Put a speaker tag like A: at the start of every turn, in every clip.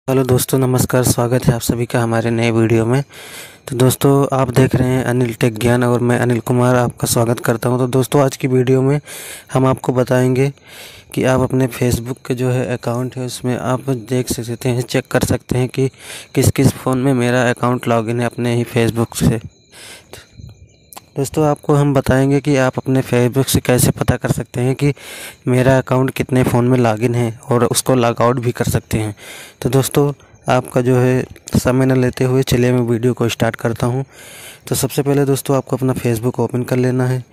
A: Hello दोस्तों, नमस्कार। स्वागत है आप सभी का हमारे नए वीडियो में। तो दोस्तों, आप देख रहे हैं अनिल टेक ज्ञान और मैं अनिल कुमार आपका स्वागत करता हूं। तो दोस्तों, आज की वीडियो में हम आपको बताएंगे कि आप अपने फेसबुक के जो है अकाउंट है उसमें आप देख सकते हैं, चेक कर सकते हैं कि किस किस फ़ोन में मेरा अकाउंट लॉगिन है अपने ही फेसबुक से। दोस्तों, आपको हम बताएंगे कि आप अपने फेसबुक से कैसे पता कर सकते हैं कि मेरा अकाउंट कितने फ़ोन में लॉगिन है और उसको लॉग आउट भी कर सकते हैं। तो दोस्तों, आपका जो है समय न लेते हुए चलिए मैं वीडियो को स्टार्ट करता हूं। तो सबसे पहले दोस्तों, आपको अपना फेसबुक ओपन कर लेना है।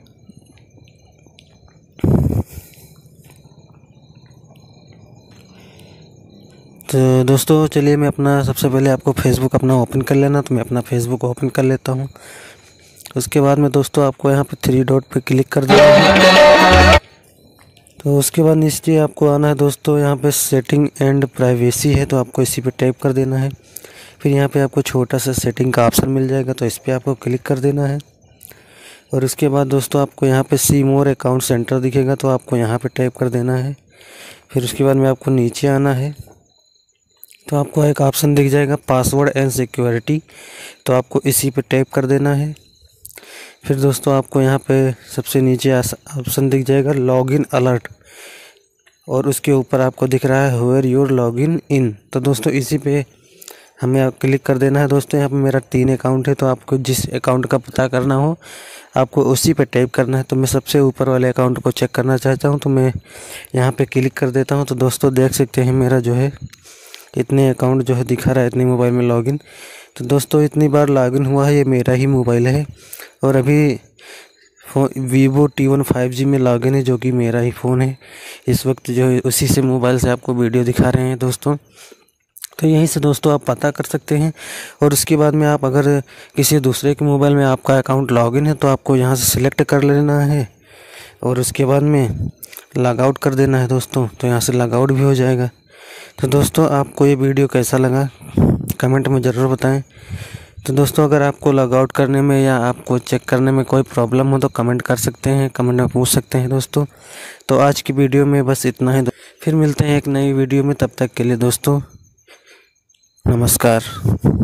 A: तो दोस्तों, चलिए मैं अपना सबसे पहले आपको फेसबुक अपना ओपन कर लेना। तो मैं अपना फेसबुक ओपन कर लेता हूं। उसके बाद में दोस्तों आपको यहाँ पे 3 डॉट पे क्लिक कर देना है। तो उसके बाद नीचे आपको आना है दोस्तों, यहाँ पे सेटिंग एंड प्राइवेसी है, तो आपको इसी पे टैप कर देना है। फिर यहाँ पे आपको छोटा सा सेटिंग का ऑप्शन मिल जाएगा, तो इस पर आपको क्लिक कर देना है। और उसके बाद दोस्तों आपको यहाँ पे सी मोर अकाउंट सेंटर दिखेगा, तो आपको यहाँ पे टैप कर देना है। फिर उसके बाद में आपको नीचे आना है, तो आपको एक ऑप्शन दिख जाएगा पासवर्ड एंड सिक्योरिटी, तो आपको इसी पे टैप कर देना है। फिर दोस्तों आपको यहाँ पे सबसे नीचे ऑप्शन दिख जाएगा लॉगिन अलर्ट, और उसके ऊपर आपको दिख रहा है वेयर योर लॉगिन इन। तो दोस्तों इसी पे हमें क्लिक कर देना है। दोस्तों यहाँ पे मेरा 3 अकाउंट है, तो आपको जिस अकाउंट का पता करना हो आपको उसी पे टैप करना है। तो मैं सबसे ऊपर वाले अकाउंट को चेक करना चाहता हूँ, तो मैं यहाँ पे क्लिक कर देता हूँ। तो दोस्तों देख सकते हैं मेरा जो है इतने अकाउंट जो है दिखा रहा है, इतने मोबाइल में लॉगिन। तो दोस्तों इतनी बार लॉगिन हुआ है, ये मेरा ही मोबाइल है और अभी वीवो T1 5G में लॉगिन है, जो कि मेरा ही फ़ोन है। इस वक्त जो है उसी से मोबाइल से आपको वीडियो दिखा रहे हैं दोस्तों। तो यहीं से दोस्तों आप पता कर सकते हैं। और उसके बाद में आप अगर किसी दूसरे के मोबाइल में आपका अकाउंट लॉगिन है, तो आपको यहाँ से सिलेक्ट कर लेना है और उसके बाद में लॉग आउट कर देना है दोस्तों। तो यहाँ से लॉग आउट भी हो जाएगा। तो दोस्तों आपको ये वीडियो कैसा लगा कमेंट में ज़रूर बताएं। तो दोस्तों, अगर आपको लॉग आउट करने में या आपको चेक करने में कोई प्रॉब्लम हो तो कमेंट कर सकते हैं, कमेंट में पूछ सकते हैं दोस्तों। तो आज की वीडियो में बस इतना ही। फिर मिलते हैं एक नई वीडियो में, तब तक के लिए दोस्तों नमस्कार।